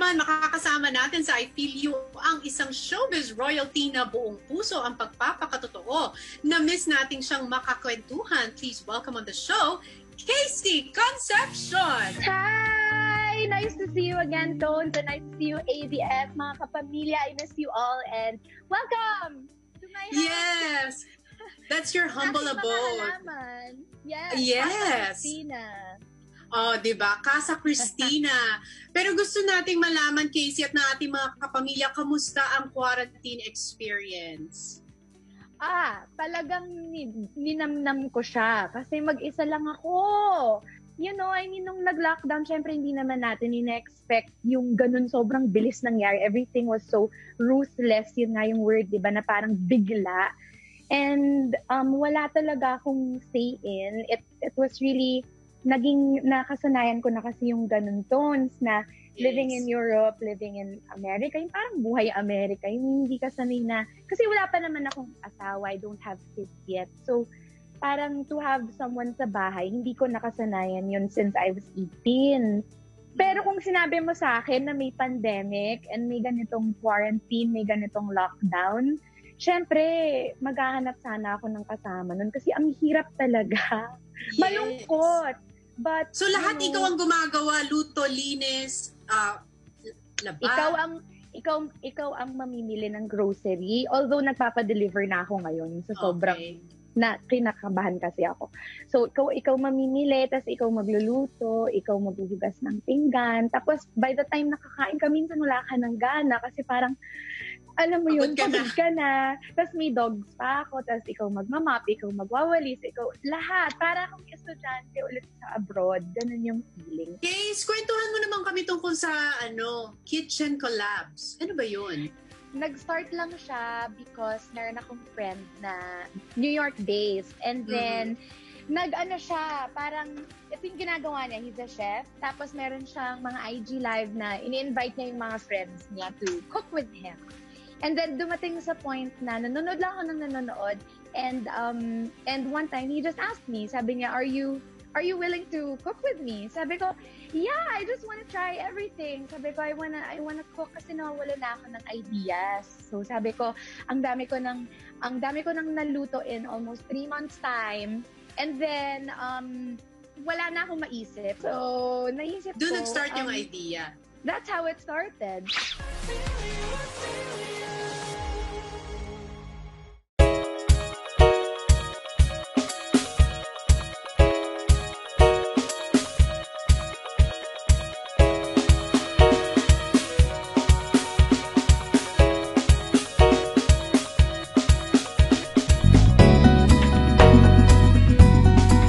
naman makakasama natin sa I Feel You ang isang showbiz royalty na buong puso ang pagpapakatotoo. Na-miss natin siyang makakwentuhan. Please welcome on the show, KC Concepcion! Hi! Nice to see you again, Tones, and nice to see you, ABS. Mga kapamilya, I miss you all, and welcome to my house! Yes! That's your humble abode. Yes! Christina. Oh, diba? Casa Cristina. Pero gusto nating malaman, Casey, at na ating mga kapamilya, kamusta ang quarantine experience? Talagang ninamnam ko siya kasi mag-isa lang ako. You know, I mean, nung nag-lockdown, syempre hindi naman natin ina-expect yung ganun sobrang bilis nangyari. Everything was so ruthless, yun nga yung word, diba, na parang bigla. And wala talaga akong say in. It was really naging nakasanayan ko na kasi yung ganun Tones na living in Europe, living in America, yung parang buhay America, yung hindi ka sanay na, kasi wala pa naman akong asawa, I don't have kids yet. So, parang to have someone sa bahay, hindi ko nakasanayan yun since I was 18. Pero kung sinabi mo sa akin na may pandemic and may ganitong quarantine, may ganitong lockdown, syempre, maghahanap sana ako ng kasama nun kasi ang hirap talaga. Yes. Malungkot. But, so lahat ikaw ang gumagawa, luto, linis, laba? Ikaw ang mamimili ng grocery. Although nagpapa-deliver na ako ngayon. So sobrang na kinakabahan kasi ako. So ikaw mamimili, tapos ikaw magluluto, ikaw maghuhugas ng pinggan. Tapos by the time nakakain ka, minsan wala ka ng gana kasi parang alam mo yun, pagod ka na. Tapos may dogs pa ako, tapos ikaw magmamap, ikaw magwawalis, ikaw lahat. Para akong estudyante ulit sa abroad. Ganun yung feeling. Case, kwentuhan mo naman kami tungkol sa kitchen collabs. Ano ba yun? Nag-start lang siya because meron akong friend na New York based. And then, nag-ano siya, parang ito yung ginagawa niya. He's a chef. Tapos meron siyang mga IG live na ini-invite niya yung mga friends niya to cook with him. And then dumating sa point na nanonood lang ako ng nanonood. And one time, he just asked me, sabi niya, Are you willing to cook with me? Sabi ko, yeah, I just want to try everything. Sabi ko, I wanna cook kasi nawawala na ako ng ideas. So sabi ko, ang dami ko nang naluto in almost 3 months time. And then, wala na akong maisip. So, naisip ko. Doon nag-start yung idea. That's how it started.